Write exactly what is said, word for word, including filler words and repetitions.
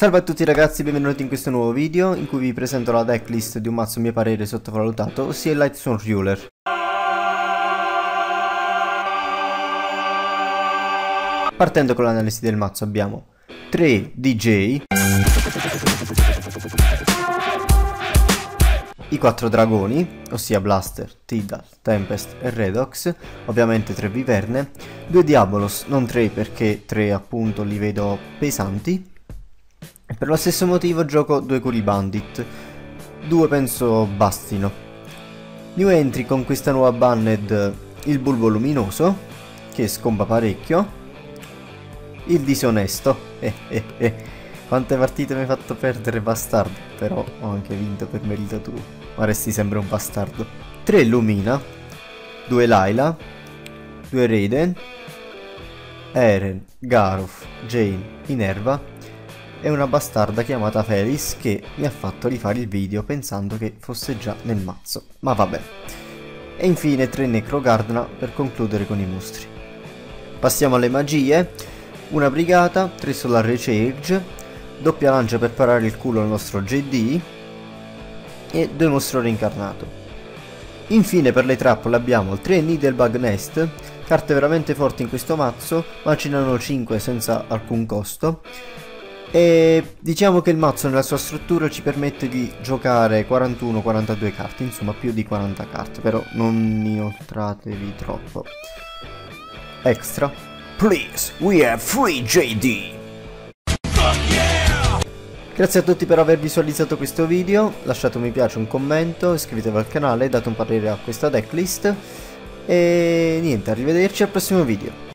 Salve a tutti ragazzi, benvenuti in questo nuovo video in cui vi presento la decklist di un mazzo a mio parere sottovalutato, ossia il Lightstone Ruler. Partendo con l'analisi del mazzo abbiamo tre D J, i quattro dragoni, ossia Blaster, Tidal, Tempest e Redox, ovviamente tre viverne, due Diabolos, non tre perché tre appunto li vedo pesanti, e per lo stesso motivo gioco due Curi Bandit, due penso bastino. New entry con questa nuova banned il Bulbo Luminoso, che scomba parecchio, il Disonesto, eh eh eh, quante partite mi hai fatto perdere bastardo, però ho anche vinto per merito tuo, ma resti sempre un bastardo. tre Lumina, due Layla, due Raiden, Eren, Garov, Jane, Minerva e una bastarda chiamata Felis che mi ha fatto rifare il video pensando che fosse già nel mazzo, ma vabbè. E infine tre Necrogardna per concludere con i mostri. Passiamo alle magie, una brigata, tre Solar Recharge, doppia lancia per parare il culo al nostro J D e due mostro reincarnato. Infine per le trappole abbiamo tre Needlebug Nest, carte veramente forti in questo mazzo, ma ce ne hanno cinque senza alcun costo. E diciamo che il mazzo nella sua struttura ci permette di giocare quarantuno quarantadue carte, insomma più di quaranta carte, però non inoltratevi troppo. Extra. Please, we have free J D. Grazie a tutti per aver visualizzato questo video, lasciate un mi piace, un commento, iscrivetevi al canale, date un parere a questa decklist e niente, arrivederci al prossimo video.